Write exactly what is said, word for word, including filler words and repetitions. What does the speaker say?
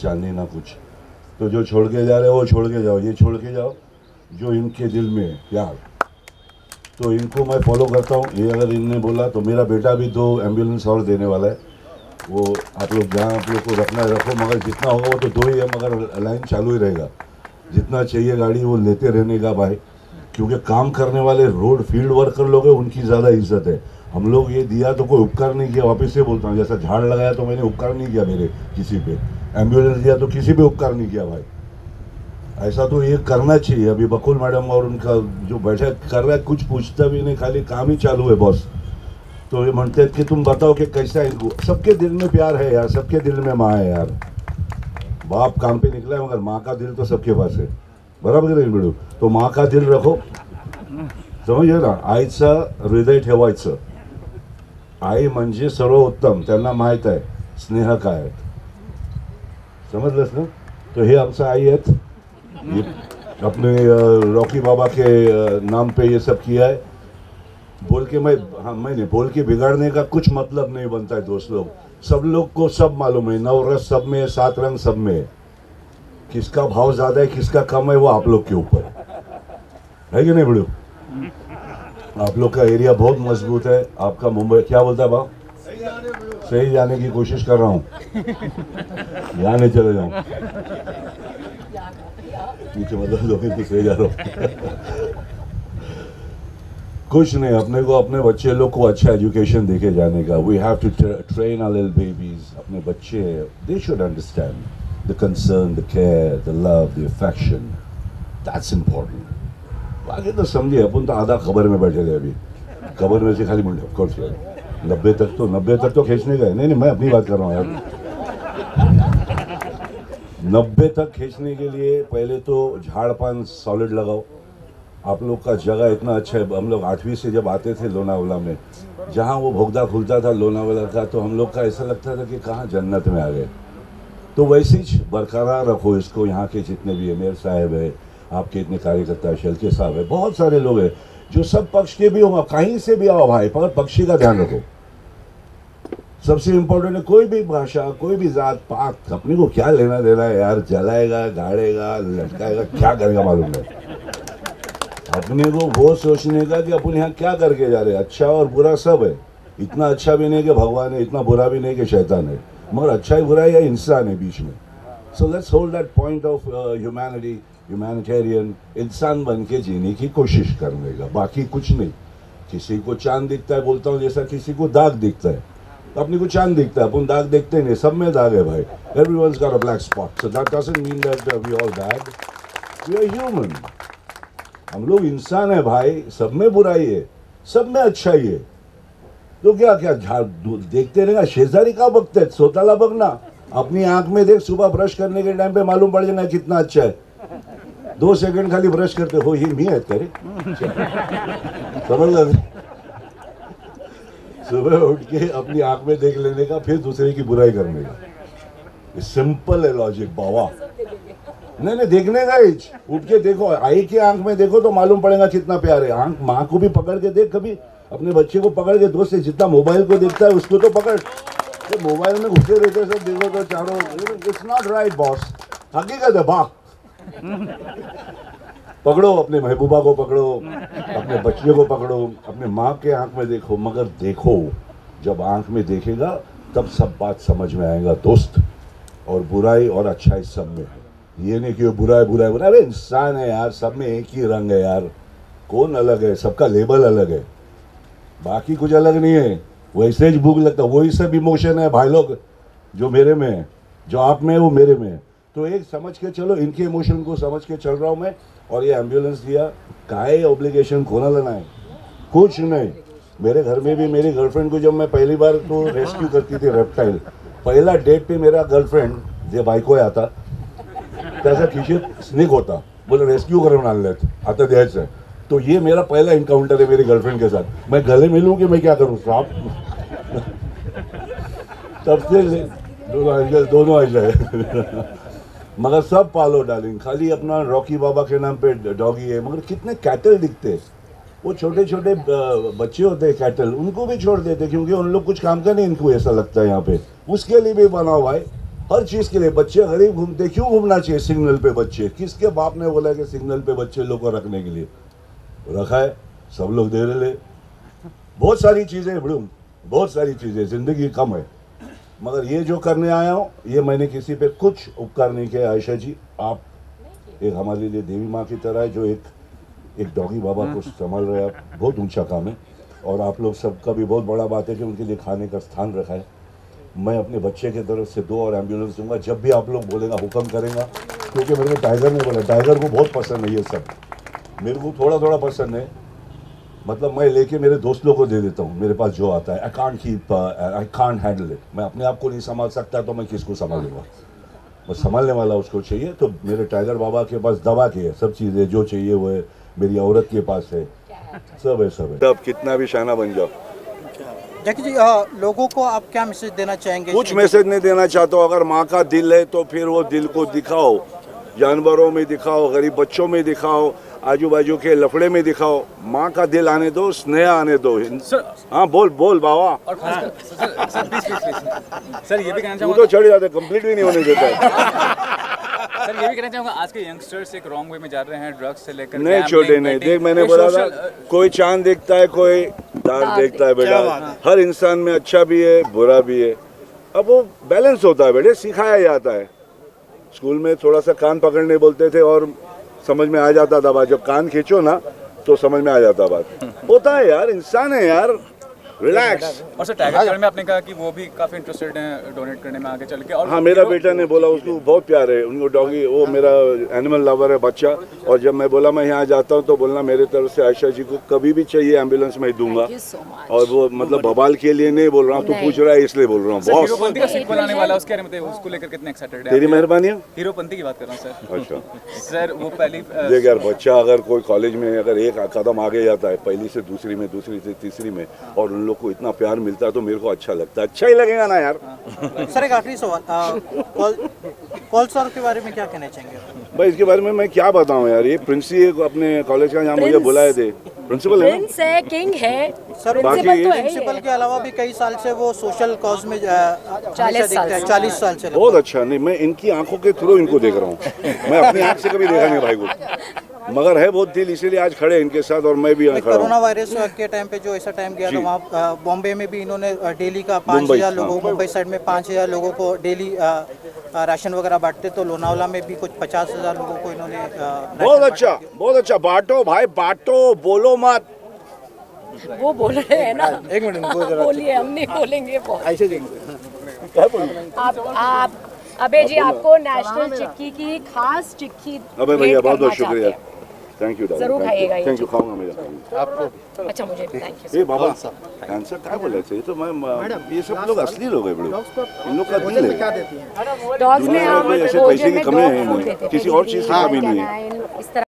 चांदी ना कुछ। तो जो छोड़ के जा रहे हो वो छोड़ के जाओ, ये छोड़ के जाओ जो इनके दिल में है प्यार। तो इनको मैं फॉलो करता हूँ। ये अगर इनने बोला तो मेरा बेटा भी दो एम्बुलेंस और देने वाला है। वो आप लोग जहाँ आप लोग को रखना है रखो, मगर जितना होगा वो तो दो ही है, मगर लाइन चालू ही रहेगा। जितना चाहिए गाड़ी वो लेते रहने का भाई, क्योंकि काम करने वाले रोड फील्ड वर्कर लोग हैं, उनकी ज़्यादा इज्जत है। हम लोग ये दिया तो कोई उपकार नहीं किया, वापस से बोलता हूँ, जैसा झाड़ लगाया तो मैंने उपकार नहीं किया मेरे किसी पे, एम्बुलेंस दिया तो किसी पे उपकार नहीं किया भाई। ऐसा तो ये करना चाहिए। अभी बकुल मैडम और उनका जो बैठक कर रहा है कुछ पूछता भी नहीं, खाली काम ही चालू है बॉस। तो ये म्हणते हैं कि तुम बताओ कि कैसा है इनको। सबके दिल में प्यार है यार, सबके दिल में माँ है यार। बाप काम पे निकला है मगर माँ का दिल तो सबके पास है, बराबर नाही मिळू। तो माँ का दिल रखो, समजलं ना। आईचं हृदय ठेवायचं। आई म्हणजे सर्वोत्तम, त्यांना माहीत आहे स्नेह काय आहे, समजलंस ना। तो हे आमचं आई आहेत, ये अपने रॉकी बाबा के नाम पे ये सब किया है। बोल के मैं हाँ मैंने बोल के बिगाड़ने का कुछ मतलब नहीं बनता है दोस्त लोग। सब लोग को सब मालूम है, नवरस सब में है, सात रंग सब में है। किसका भाव ज्यादा है किसका कम है वो आप लोग के ऊपर है कि नहीं बड़ू। आप लोग का एरिया बहुत मजबूत है। आपका मुंबई क्या बोलता है भाव, सही जाने की कोशिश कर रहा हूँ, यहाँ नहीं चले जाऊँ पीछे, मतलब लोग तो सही जा रहा हूँ। कुछ नहीं, अपने को अपने बच्चे लोग को अच्छा एजुकेशन देके जाने का। We have to train our little babies. अपने बच्चे they should understand the concern, the care, the love, the affection, that's important. बाकी तो समझिए अपन तो आधा खबर में बैठे थे, अभी खबर में से खाली मुंडे ऑफकोर्स यार नब्बे तक तो नब्बे तक तो खींचने का है। नहीं नहीं मैं अपनी बात कर रहा हूँ यार। नब्बे तक खींचने के लिए पहले तो झाड़ पान सॉलिड लगाओ। आप लोग का जगह इतना अच्छा है। हम लोग आठवीं से जब आते थे लोनावाला में, जहाँ वो भोगदा खुलता था लोनावाला का, तो हम लोग का ऐसा लगता था कि कहाँ जन्नत में आ गए। तो वैसे ही बरकरार रखो इसको। यहाँ के जितने भी है, मेयर साहब है, आपके इतने कार्यकर्ता है, शलके साहब है, बहुत सारे लोग हैं जो सब पक्ष के भी होंगे, कहीं से भी आओ भाई, पर पक्षी का ध्यान रखो। सबसे इम्पोर्टेंट है कोई भी भाषा, कोई भी जात पात, अपने को क्या लेना देना है यार। जलाएगा, गाड़ेगा, लटकाएगा, क्या करेगा मालूम है। अपने को वो सोचने का कि अपन यहाँ क्या करके जा रहे हैं। अच्छा और बुरा सब है। इतना अच्छा भी नहीं कि भगवान है, इतना बुरा भी नहीं कि शैतान है, मगर अच्छा ही बुरा या इंसान है बीच में। So let's hold that point of humanity, humanitarian, इंसान बन के जीने की कोशिश करने का, बाकी कुछ नहीं। किसी को चांद दिखता है, बोलता हूँ जैसा किसी को दाग दिखता है, अपने को चांद दिखता है, अपन दाग देखते नहीं। सब में दाग है भाई। Everyone's got a black spot, so that doesn't mean that uh, we all bad. We are human. हम लोग इंसान है भाई, सब में बुराई है, सब में अच्छाई है। तो क्या क्या झाड़ देखते रहेगा, शेजारी का बगते सोताला बगना, अपनी आंख में देख। सुबह ब्रश करने के टाइम पे मालूम पड़ जाएगा कितना अच्छा है। दो सेकंड खाली ब्रश करते हो, ये मी है तेरे, समझ लो। सुबह उठ के अपनी आंख में देख लेने का, फिर दूसरे की बुराई करने का। सिंपल है लॉजिक बाबा। नहीं नहीं देखने का ही, उठ के देखो, आई के आंख में देखो तो मालूम पड़ेगा कितना प्यार है। आंख माँ को भी पकड़ के देख, कभी अपने बच्चे को पकड़ के। दोस्त जितना मोबाइल को देखता है उसको तो पकड़, तो मोबाइल में घुसे रहते सब देखो तो चारों। इट्स नॉट राइट बॉस, हकीकत है बा। पकड़ो अपने महबूबा को, पकड़ो अपने बच्चे को, पकड़ो अपने माँ के आंख में देखो। मगर देखो, जब आंख में देखेगा तब सब बात समझ में आएगा दोस्त। और बुराई और अच्छाई सब में है। ये नहीं कि बुरा है बुरा है बुरा है। अरे इंसान है यार, सब में एक ही रंग है यार। कौन अलग है, सबका लेबल अलग है, बाकी कुछ अलग नहीं है। वैसे ही भूख लगता है, वही सब इमोशन है भाई लोग, जो मेरे में है, जो आप में है वो मेरे में है। तो एक समझ के चलो, इनके इमोशन को समझ के चल रहा हूँ मैं। और ये एम्बुलेंस दिया, काहे ऑब्लिगेशन खोना लेना है, कुछ नहीं। मेरे घर में भी मेरी गर्लफ्रेंड को जब मैं पहली बार तो रेस्क्यू करती थी रेप्टाइल, पहला डेट पे मेरा गर्लफ्रेंड जे बायको आता त्याचा खिशेत स्नेक होता, बोले रेस्क्यू करून आणलेत, आता द्यायचं है। तो ये मेरा पहला इनकाउंटर है मेरी गर्लफ्रेंड के साथ। मैं गले मिलूं कि मैं क्या करूं साहब। तब से दोनों दोनों ऐसा है। मगर सब पालो डार्लिंग, खाली अपना रॉकी बाबा के नाम पे डॉगी है। मगर कितने कैटल दिखते हैं, वो छोटे छोटे बच्चे होते हैं कैटल, उनको भी छोड़ देते क्योंकि उन लोग कुछ काम का नहीं, इनको ऐसा लगता है यहाँ पे। उसके लिए भी बनाओ भाई, हर चीज़ के लिए बच्चे गरीब घूमते, क्यों घूमना चाहिए सिग्नल पे बच्चे? किसके बाप ने बोला कि सिग्नल पे बच्चे लोग को रखने के लिए? रखा है, सब लोग दे रहे। बहुत सारी चीज़ें बड़ू, बहुत सारी चीज़ें, ज़िंदगी कम है। मगर ये जो करने आया हूँ, ये मैंने किसी पे कुछ उपकार नहीं किया। आयशा जी, आप एक हमारे लिए देवी माँ की तरह है, जो एक एक डॉगी बाबा को संभाल रहे हैं। आप बहुत ऊंचा काम है, और आप लोग सबका भी बहुत बड़ा बात है कि उनके लिए खाने का स्थान रखा है। मैं अपने बच्चे की तरफ से दो और एम्बुलेंस दूंगा जब भी आप लोग बोलेगा, हुक्म करेंगा, क्योंकि मेरे को टाइगर ने बोला, टाइगर को बहुत पसंद है ये सब, मेरे को थोड़ा थोड़ा पसंद है। मतलब मैं लेके मेरे दोस्त लोगों को दे देता हूँ, मेरे पास जो आता है। I can't keep, I can't handle it. मैं अपने आप को नहीं संभाल सकता तो मैं किसको संभालूंगा? बस संभालने वाला उसको चाहिए। तो मेरे टाइगर बाबा के पास दवा की है, सब चीज़ें जो चाहिए वो है। मेरी औरत के पास है, सब है, सब है। तब कितना भी शाना बन जाओ। जैकी जी, आ, लोगों को आप क्या मैसेज देना चाहेंगे? कुछ मैसेज नहीं देना चाहता हूँ। अगर माँ का दिल है तो फिर वो दिल को दिखाओ, जानवरों में दिखाओ, गरीब बच्चों में दिखाओ, आजू बाजू के लफड़े में दिखाओ। माँ का दिल आने दो, स्नेह आने दो। हाँ बोल बोल बाबा। और खासकर sir, sir, please, please, please. Sir ये भी कहना तू चाहूँगा, तो चढ़ जाते, कंप्लीट भी नहीं होने देता। सर ये भी कहना चाहूँगा, आज के यंगस्टर्स एक रॉन्ग वे में जा रहे हैं, ड्रग्स से लेकर नहीं छोटे नहीं, देख मैंने बोला था, कोई चांद देखता है, कोई दार देखता है बेटा। हर इंसान में अच्छा भी है, बुरा भी है। अब वो बैलेंस होता है बेटे, सिखाया जाता है। स्कूल में थोड़ा सा कान पकड़ने बोलते थे और समझ में आ जाता था बात। जब कान खींचो ना तो समझ में आ जाता बात। होता है यार, इंसान है यार, रिलैक्स। और सर टाइगर केयर में आपने कहा कि वो भी काफी इंटरेस्टेड हैं डोनेट करने में आगे चल के। और हाँ, मेरा बेटा ने बोला, उसको बहुत प्यार है उनको डॉगी, वो मेरा एनिमल लवर है बच्चा। और जब मैं बोला मैं यहाँ जाता हूँ तो बोलना मेरे तरफ से आयशा जी को कभी भी चाहिए एम्बुलेंस में दूंगा। और वो मतलब बवाल के लिए नहीं बोल रहा हूँ, तू पूछ रहा है इसलिए बोल रहा हूँ। बहुत हीरोपंती का सीक्वल आने वाला है, उसके बारे में उसको लेकर कितने एक्साइटेड हैं? तेरी मेहरबानी। हीरोपंती की बात कर रहा हूँ सर। अच्छा सर वो पहली देख यार, बच्चा अगर कोई कॉलेज में अगर एक कदम आगे जाता है, पहली से दूसरी में, दूसरी से तीसरी में, और उन लोग को इतना प्यार मिलता है तो मेरे को अच्छा लगता है। अच्छा ही लगेगा ना यार। सर एक आखिरी सवाल, कॉल सर के बारे में क्या कहना चाहेंगे? भाई इसके बारे में मैं क्या बताऊं यार, ये प्रिंस ही अपने कॉलेज का यहाँ मुझे बुलाए थे। प्रिंसिपल है, प्रिंस है, किंग है सर। बाकी प्रिंसिपल तो है ही प्रिंसिपल है। के अलावा भी कई साल से वो सोशल कॉज में चालीस साल से। चालीस साल से। बहुत अच्छा। नहीं, मैं इनकी आंखों के थ्रू इनको देख रहा हूँ, मैं अपनी आंख से कभी देखा नहीं भाई को। मगर है बहुत दिल, इसीलिए आज खड़े इनके साथ और मैं भी यहाँ खड़ा हूँ। कोरोना वायरस के टाइम पे जो ऐसा टाइम गया था, वहाँ बॉम्बे में भी इन्होंने डेली का पाँच हजार लोगों, मुंबई साइड में पाँच हजार लोगों को डेली राशन वगैरह बांटते। तो लोनावला में भी कुछ पचास हजार लोगों को इन्होंने राशन बहुत अच्छा, बहुत अच्छा। बांटो भाई बांटो, बोलो मत। वो बोल रहे हैं ना, एक मिनट बोलिए, हम नहीं बोलेंगे। ऐसे आप आप अबे जी, आपको नेशनल चिक्की की खास चिक्की अबे भैया भेंट बहुत बहुत करना शुक्रिया, चाहते हैं। Thank you. जरूर खाइएगा ये। थैंक यू, खाऊंगा मेरा आपको। अच्छा मुझे थैंक यू। ए बाबा, कैंसर क्या बोला चाहिए तो मैं, ये सब लोग असली लोग हैं बड़े, इन लोग का दिल है। डॉग्स में हम ऐसे पैसे भोजन की में कमी dog है food नहीं, देते थे। किसी और चीज़ की कमी नहीं है। इस तरह